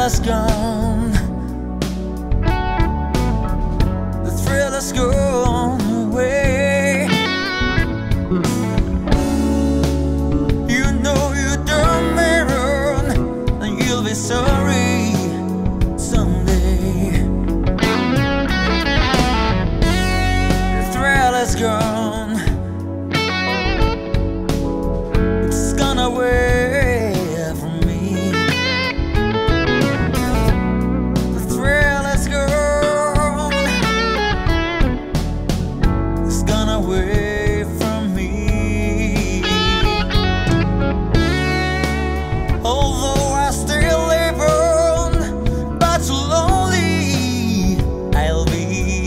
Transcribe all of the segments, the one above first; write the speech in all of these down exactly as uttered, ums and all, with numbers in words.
is gone. The thrill has gone away. You know you done me wrong, and you'll be sorry someday. The thrill is gone. It's gone away from me. The thrill is gone. It's gone away from me. Although I still live on, but so lonely I'll be.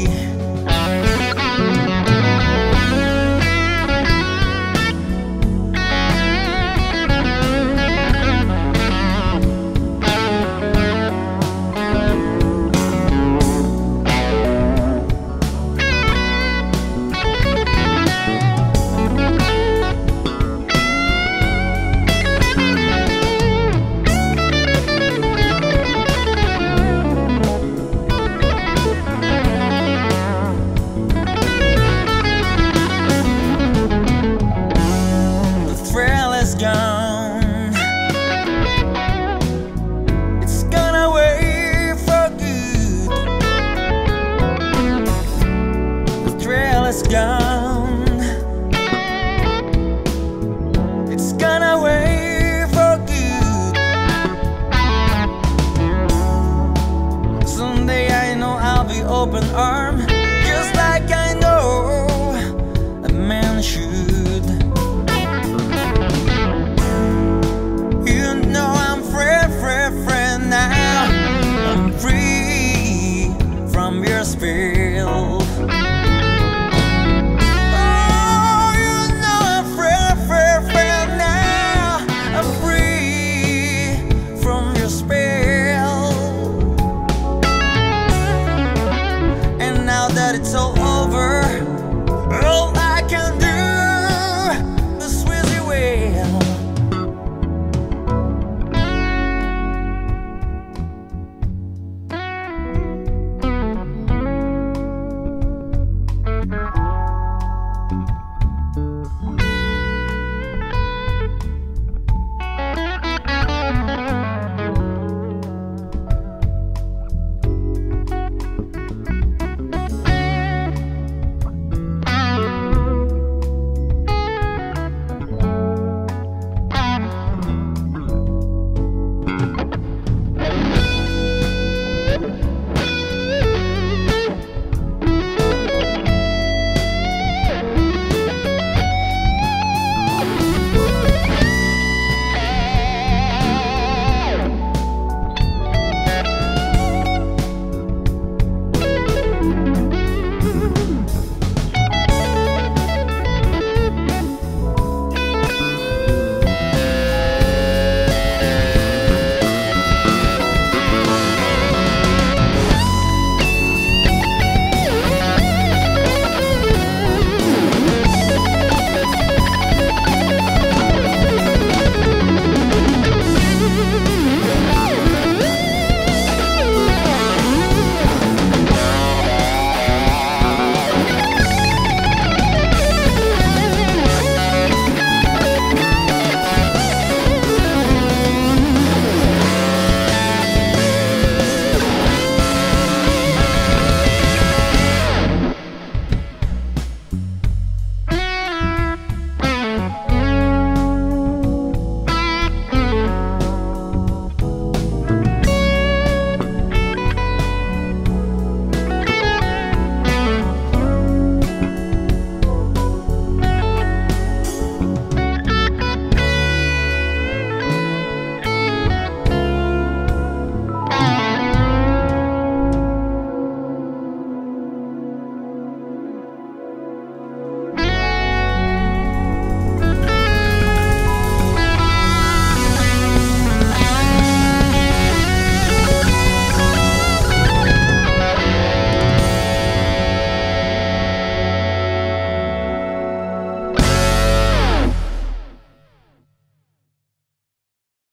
Gone. It's gone away for good. The thrill is gone. It's gone away for good. Someday I know I'll be open arms.